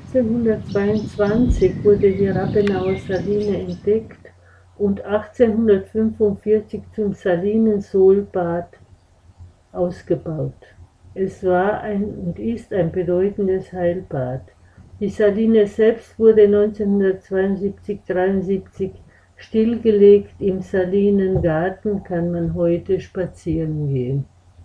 1822 wurde die Rappenauer Saline entdeckt und 1845 zum Salinen-Soolbad ausgebaut. Es war und ist ein bedeutendes Heilbad. Die Saline selbst wurde 1972/73 stillgelegt. Im Salinengarten kann man heute spazieren gehen.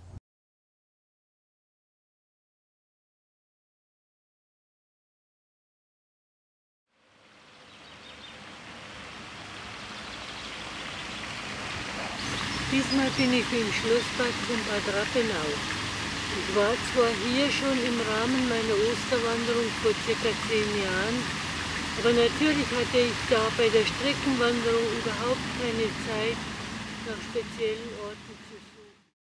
Diesmal bin ich im Schlossbad von Bad Rappenau. Ich war zwar hier schon im Rahmen meiner Osterwanderung vor ca. 10 Jahren, aber natürlich hatte ich da bei der Streckenwanderung überhaupt keine Zeit, nach speziellen Orten zu suchen.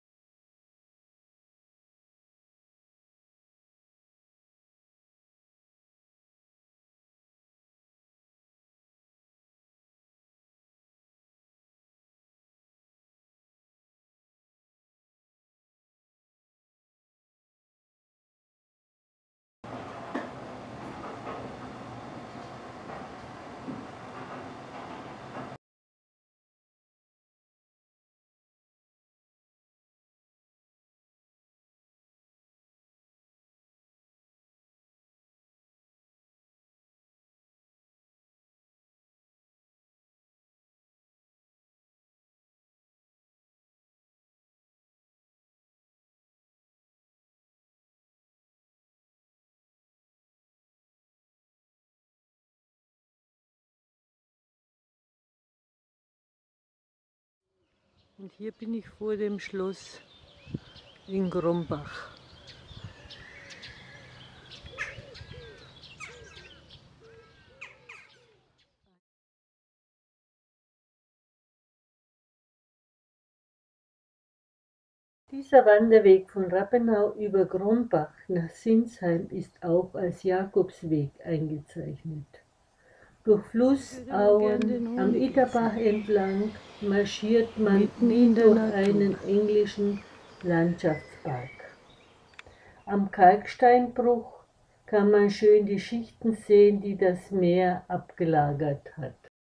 Und hier bin ich vor dem Schloss in Grombach. Dieser Wanderweg von Rappenau über Grombach nach Sinsheim ist auch als Jakobsweg eingezeichnet. Durch Flussauen am Iterbach entlang marschiert man wie durch einen englischen Landschaftspark. Am Kalksteinbruch kann man schön die Schichten sehen, die das Meer abgelagert hat.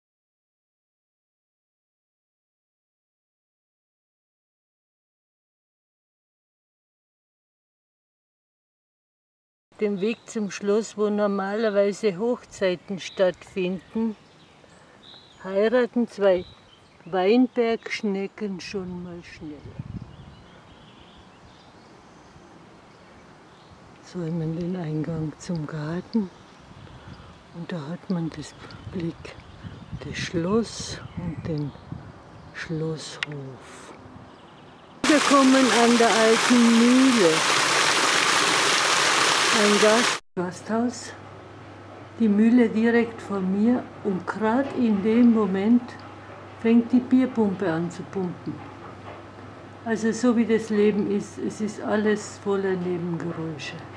Dem Weg zum Schloss, wo normalerweise Hochzeiten stattfinden, heiraten zwei Weinbergschnecken schon mal schnell. So hat man den Eingang zum Garten und da hat man den Blick des Schloss und den Schlosshof. Wir kommen an der alten Mühle. Ein Gasthaus, die Mühle direkt vor mir und gerade in dem Moment fängt die Bierpumpe an zu pumpen. Also so wie das Leben ist, es ist alles voller Nebengeräusche.